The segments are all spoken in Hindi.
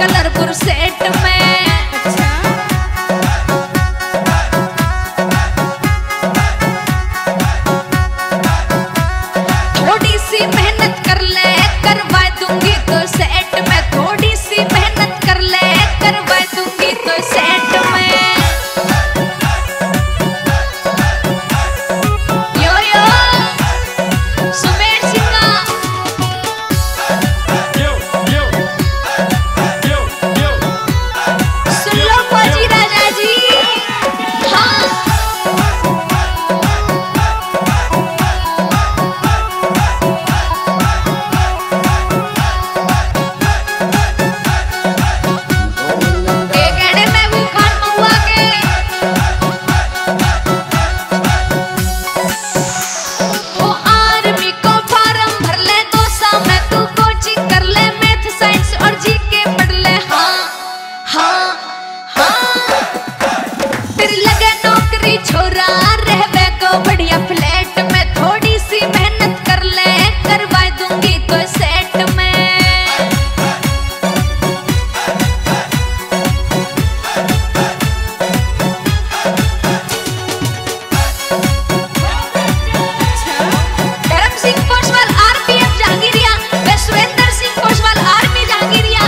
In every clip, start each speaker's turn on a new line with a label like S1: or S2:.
S1: कलरफुल सेट में। थोड़ी सी मेहनत कर ले करवा दूंगी तो सेट में, थोड़ी सी मेहनत कर ले करवा दूंगी तो सेट में। यो यो सुमेर सिंह सुन लो फौजी राजा जी। हाँ छोरा रहवे को बढ़िया फ्लैट में, थोड़ी सी मेहनत कर ले करवा दूंगी तो सेट में। धर्म सिंह पोसवाल आरपीएफ जहांगीरिया व सुरेंद्र सिंह पोसवाल आर्मी जहांगीरिया।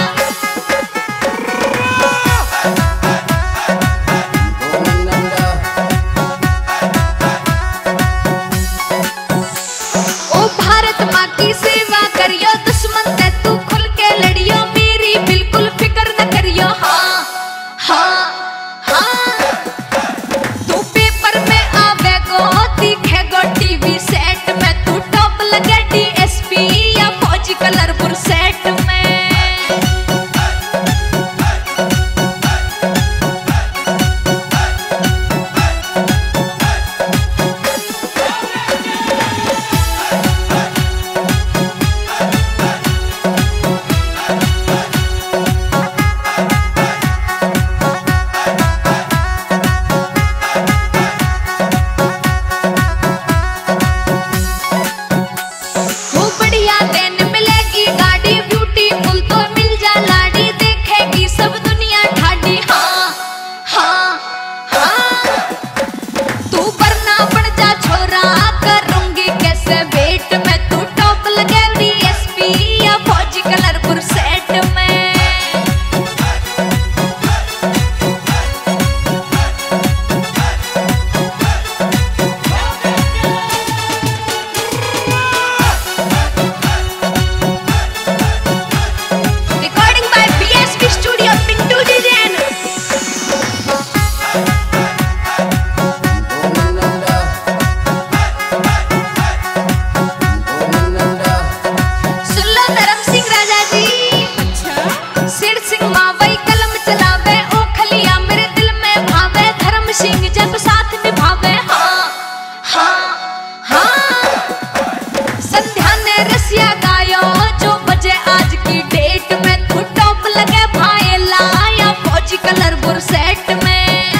S1: माँ की सेवा करियो दुश्मन से तू खुल के लड़ियो, मेरी बिल्कुल फिक्र न करियो। हाँ हाँ हाँ तू पेपर में आवे गो दिखे गो टीवी सेट में, तू टॉप लगे डीएसपी या फौजी कलरफुल सेट में। कलरफुल सेट में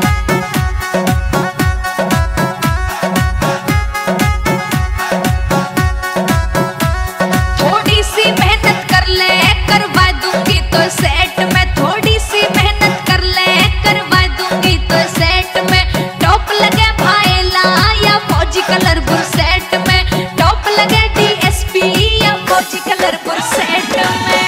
S1: थोड़ी सी मेहनत कर ले करवा दूंगी तो सेट में, थोड़ी सी मेहनत कर ले करवा दूंगी तो सेट में। टॉप लगे भाईला या फौजी कलरफुल सेट में, टॉप लगे डीएसपी या फौजी कलरफुल सेट में।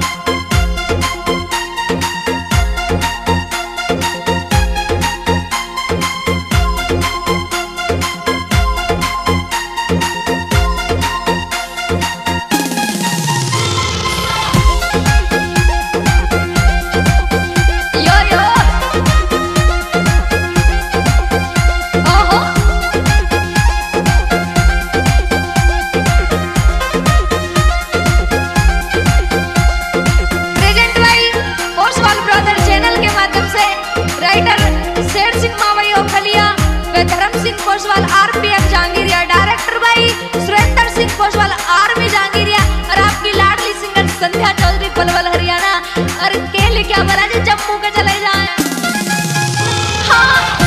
S1: धर्म सिंह पोसवाल आरपीएफ जहांगीरिया, डायरेक्टर भाई सुरेंद्र सिंह पोसवाल आर्मी जहांगीरिया, और आपकी लाडली सिंगर संध्या चौधरी पलवल हरियाणा। और के लिए क्या बोला जी जम्मू के चले जाए। हाँ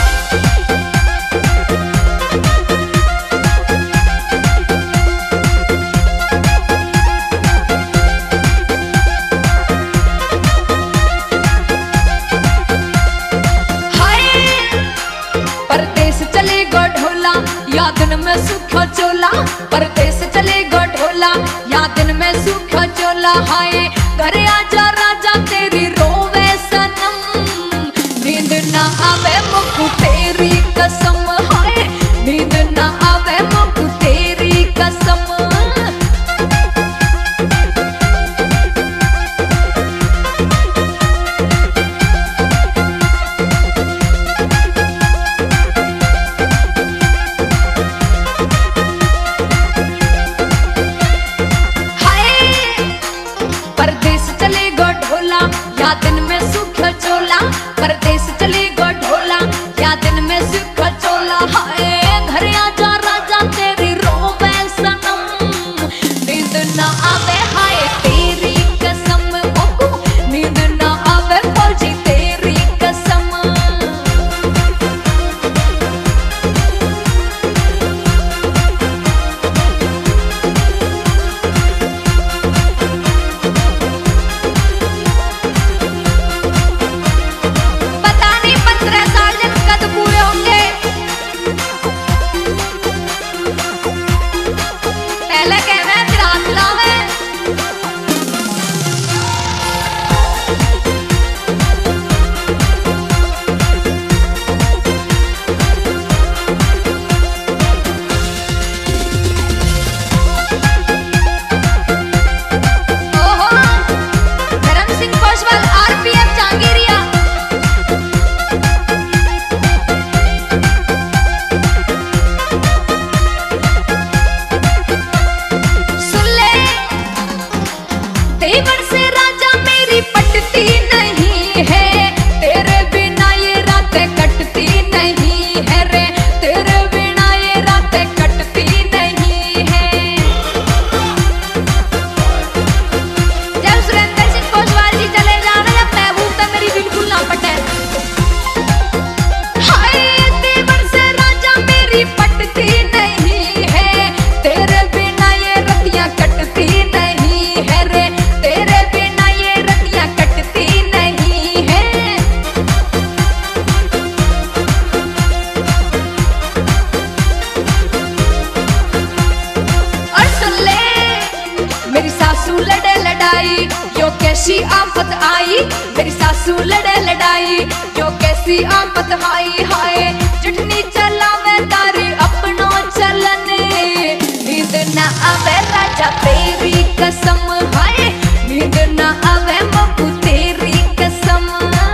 S1: दिन में सूखा चोला परदेस चलेगा ढोला, या दिन में सूखा चोला हाय घर आजा राजा तेरी रोवे सनम, नींद ना आवे मुझको तेरी कसम हाय, नींद ना आवे मुझको तेरी कसम। या दिन में सूखा चोला परदेस चलेगा ढोला, या दिन में सूखा चोला हाय घर आजा राजा तेरी रोवे सनम, नींद ना आवे हाय तेरी कसम मोको, नींद ना आवे फौजी तेरी कसम। देवर से राजा मेरी पटती नहीं है, तेरे बिना ये रातें कटती नहीं है रे, तेरे बिना ये रातें कटती नहीं है। जब सुरेंद्र सिंह पोसवाल जी चले जाना, जब महबूब तक मेरी बिल्कुल ना पटे हाय, देवर से राजा मेरी पटती नहीं है, तेरे बिना ये रतियां कटती नहीं है रे, तेरे बिना ये रतियां कटती नहीं है। और सुन ले मेरी सासू लड़े लड़ाई, यो कैसी आफत आई, मेरी सासू लड़े लड़ाई यो कैसी आफत आई हाय, जुटनी चलावे तारी अपनो चलन, नींद ना आवे राजा तेरी कसम हाय, नींद ना आवे मकू तेरी कसम।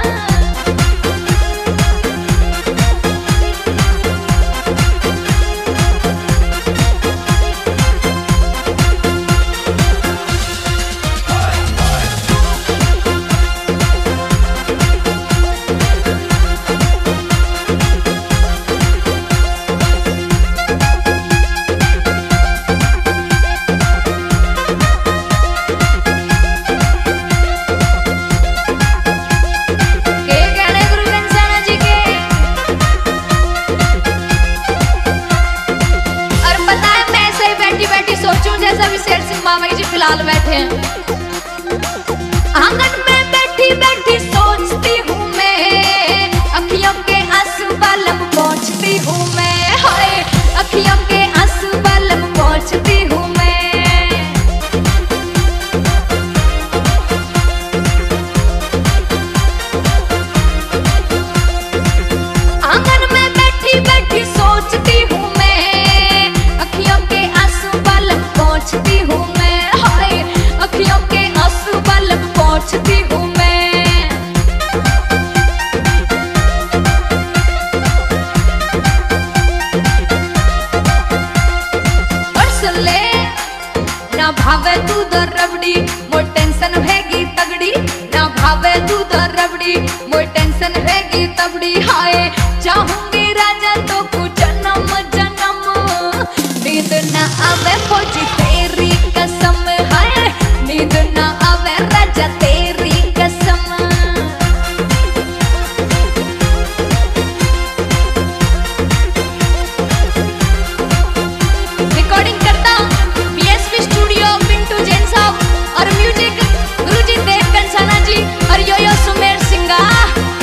S1: मामा जी फिलहाल बैठे हैं आंगन में बैठी बैठी सोचती हूँ मैं, अखियों के आंसू बालम पहुँचती हूँ मैं हाय, अखियों के आंसू बालम पहुँचती हूँ मैं। आंगन में बैठी बैठी सोचती हूँ मैं, अखियों के आंसू बालम पहुँचती हूँ मैं हाय, अखियों के आंसू बालम पहुँचती हूँ मैं। और सुन ले ना भावे तू तो रबड़ी मोर टेंशन हैगी तगड़ी, ना भावे तू तो रबड़ी मोर टेंशन हैगी तगड़ी हाय, चाहूंगी राजा तो कुछ जन्म जन्म, नींद ना आवे फौजी तेरी कसम हाय, नींद ना आवे राजा तेरी कसम। रिकॉर्डिंग करता बीएसपी स्टूडियो पिंटू जैन साहब, और म्यूजिक गुरुजी देव कंसाना जी और यो यो सुमेर सिंगा।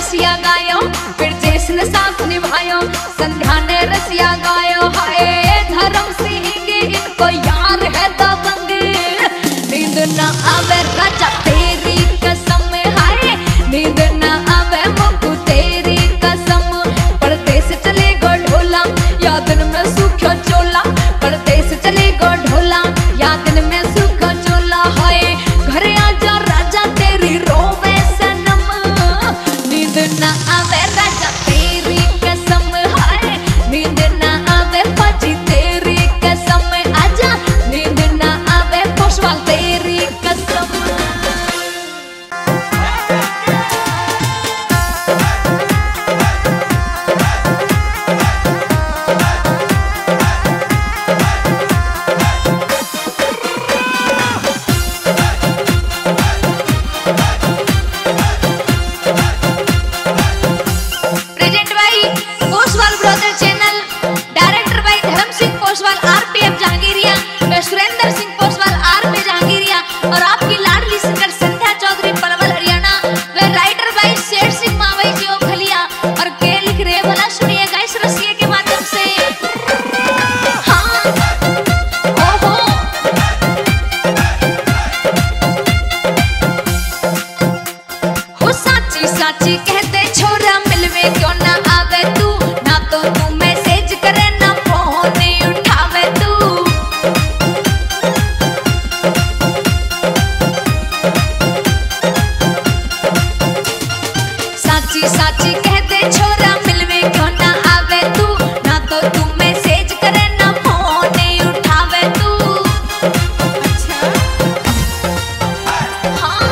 S1: रसिया गायो, फिर जैसन साथ निभायो, संध्या ने रसिया गायो। हाय धर्म सिंह के इनको यार है दबंग, नींद न आवे राजा तेरी कसम। हाय नींद न आवे मुक्कू तेरी कसम। परदेस चले गो ढोला, या दिन में सूखो चोला। परदेस चले गो ढोला, या दिन में सूखो चोला। हाय घर आजा राजा तेरी रोवे सनम, नींद न आवे राजा तेरी कसम। हाय नींद न आवे पाजी तेरी कसम। आजा नींद न आवे पोशवाल तेरी कसम। Present by Poshwal brother channel, director by Dharam Singh Poshwal RPF Jahangiria, व सुरेंद्र सिंह पोशवाल आरपी जहांगीरिया, और आपकी लाडली सिंगर संध्या चौधरी पलवल हरियाणा, व राइटर बाई शेर सिंह मावई जी ओखलिया। और के लिख रहे भला सुनिएगा इस रसिए के माध्यम से। हाँ ओहो हो साची साची कहते छोरा मिलवे क्यों ना आवे तू, ना तो तू मैसेज करे ना फोन उठावे तू। साची साची कहते छोरा मिलवे क्यों ना आवे तू, ना तो तू मैसेज करे ना फोन उठावे तू। अच्छा हाँ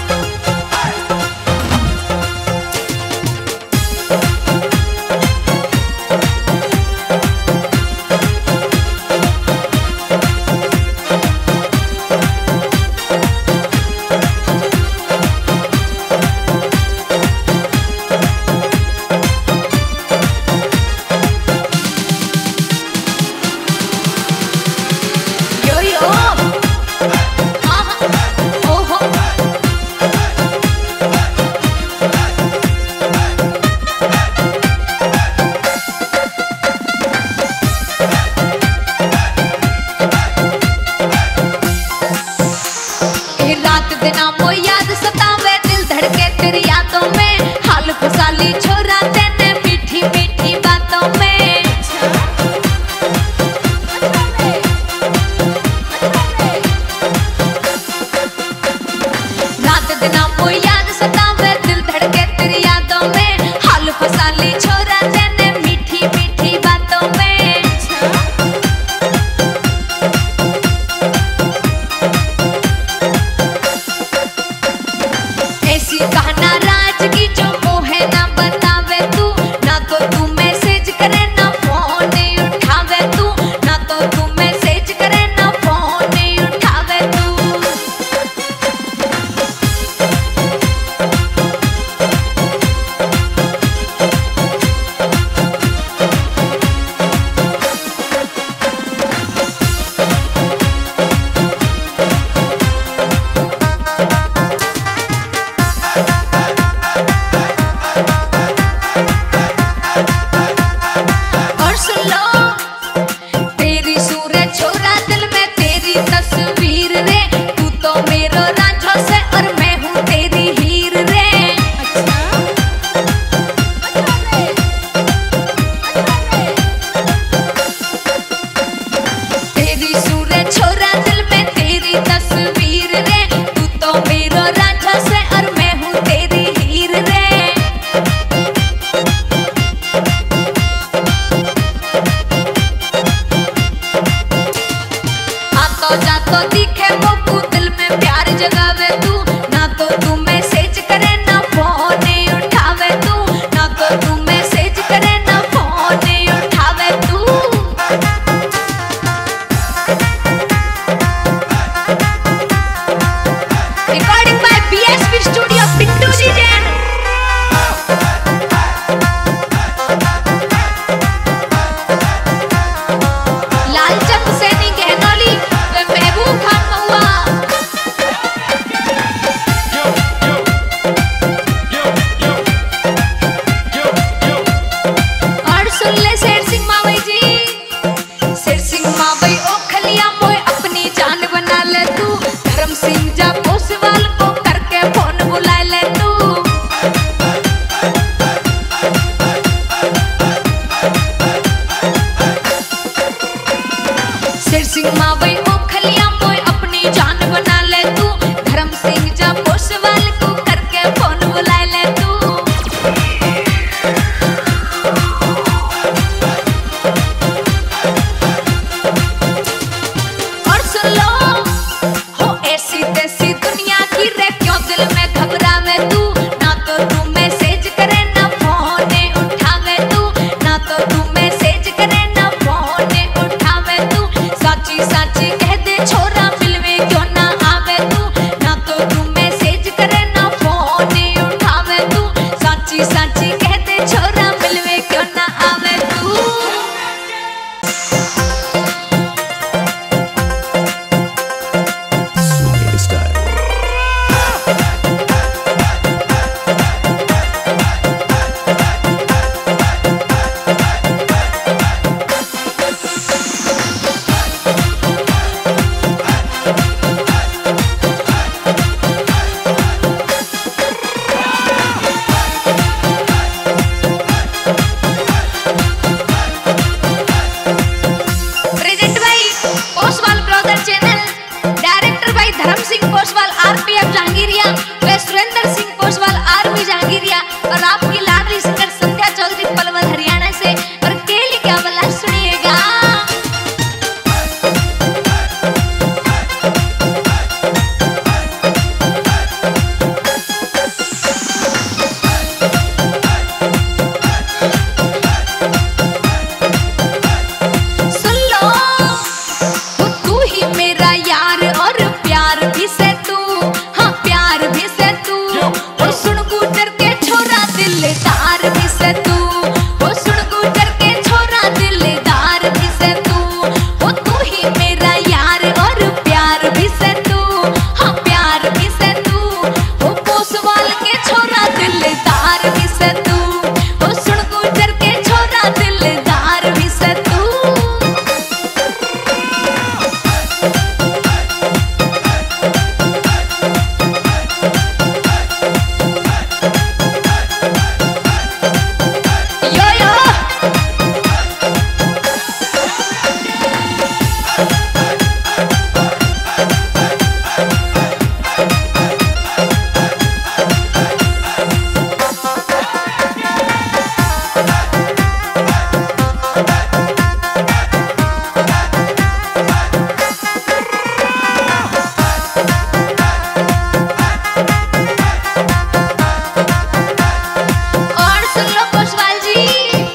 S1: यो यो हाँ हाँ ओहो ए रात दिना मो याद सतावे, दिल धड़के तेरी यादों में। हाल खुशाली छोरा तेने मीठी मीठी बातों में। रात दिना मो याद सतावे, दिल धड़के तेरी यादों में। हाल खुशाली छोरा तेने मीठी मीठी बातों में। ऐसी कहना राज की जो मोहे ना बतावे तू, ओसवाल जी।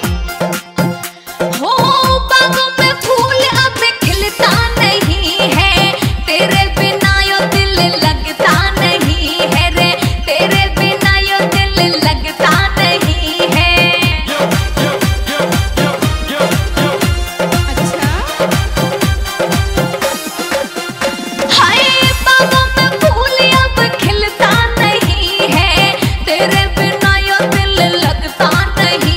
S1: हो बागों में फूल अब खिलता नहीं है, तेरे बिना यो दिल लगता नहीं है रे, तेरे बिना यो दिल लगता नहीं है। अच्छा हाय बागों में फूल अब खिलता नहीं है, तेरे बिना यो दिल लगता नहीं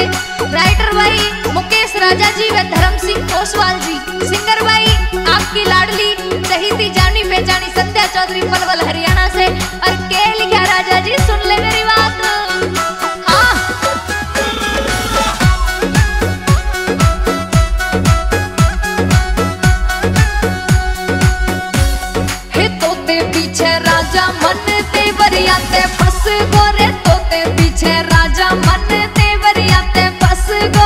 S1: राइटर भाई मुकेश राजा जी व धर्म सिंह ओसवाल जी, सिंगर भाई आपकी लाडली शहीदी जानी पहचानी संध्या चौधरी पलवल हरियाणा से। और के लिखा राजा जी सुन ले मेरी बात। हाँ हे तोते पीछे राजा मन तेवरियाते फंस गो रे, तोते पीछे राजा मन तेवरियाते फंस गो।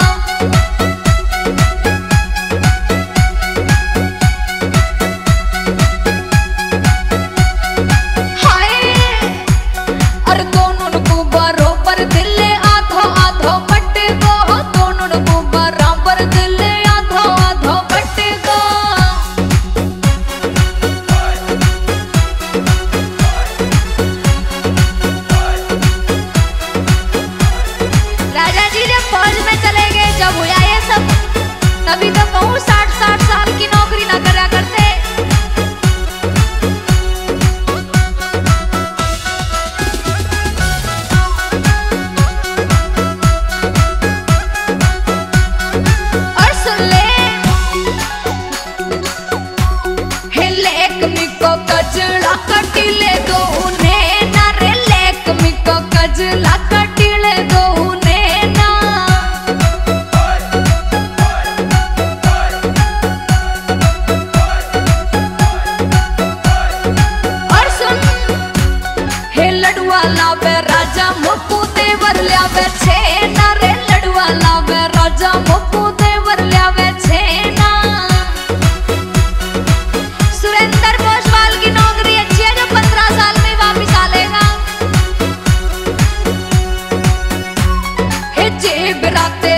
S1: तभी तो कहूँ 60-60 साल की नौकरी ना करा करते। और सुन ले हे लेक मिको कजला कटिले दो उन्हें ना रे, लेक मिको कजला कटिले दो उन्हें ना। लावे राजा मुक्कू देवर ल्यावे छेना रे, लड़ुआ लावे राजा मुक्कू देवर ल्यावे छेना। सुरेंद्र ओसवाल की नौकरी अच्छी है जो 15 साल में वापिस आ लेगा। हे जेब राते